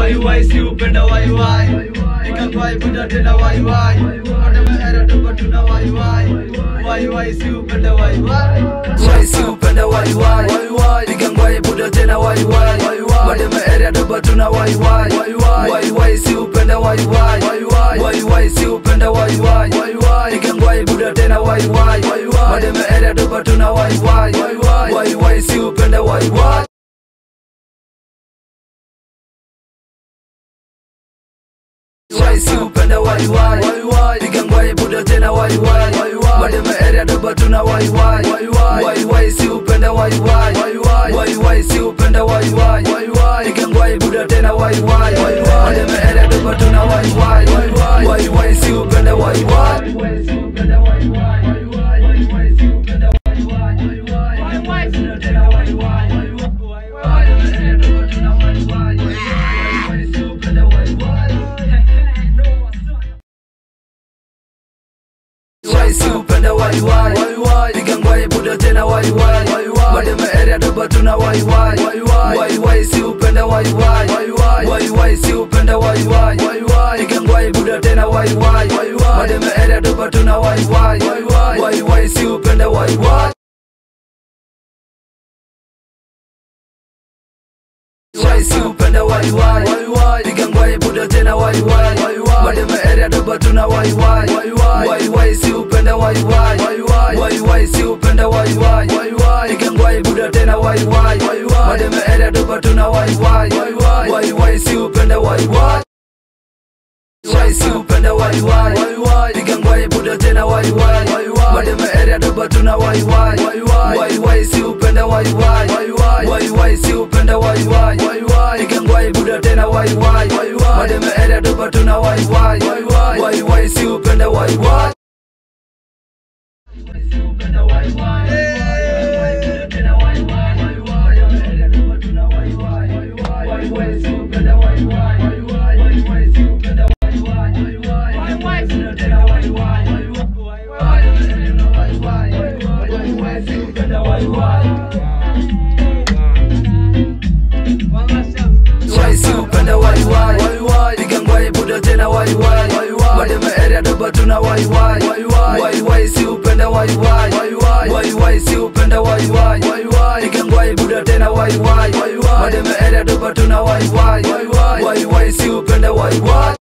wai si upenda wai wai nikangwai buda tena wai wai madema tuko tuna wai wai si upenda wai wai si upenda wai wai nikangwai buda tena wai madema tuko tuna wai wai si upenda wai wai si upenda wai nikangwai buda tena wai madema tuko tuna wai wai si upenda wai wai si upenda wai nikangwai buda tena wai madema tuko tuna wai wai si upenda wai wai si upenda wai nikangwai buda tena wai madema tuko tuna wai wai si upenda wai wai si upenda wai nikangwai buda tena wai madema tuko tuna wai wai si upenda wai wai si upenda wai nikangwai buda tena wai madema tuko tuna wai wai si upenda wai wai si upenda wai nikangwai buda tena wai madema tuko tuna wai wai si upenda wai wai si upenda wai nikangwai buda tena wai madema tuko tuna wai wai si upenda wai wai si upenda wai nikangwai buda tena wai madema tuko tuna wai wai si upenda wai wai si upenda wai nikangwai buda tena wai madema tuko tuna wai wai si upenda wai wai si upenda wai nikangwai buda tena wai madema tuko tuna wai wai si upenda wai wai si upenda wai nikangwai buda tena wai madema tuko tuna wai wai si upenda wai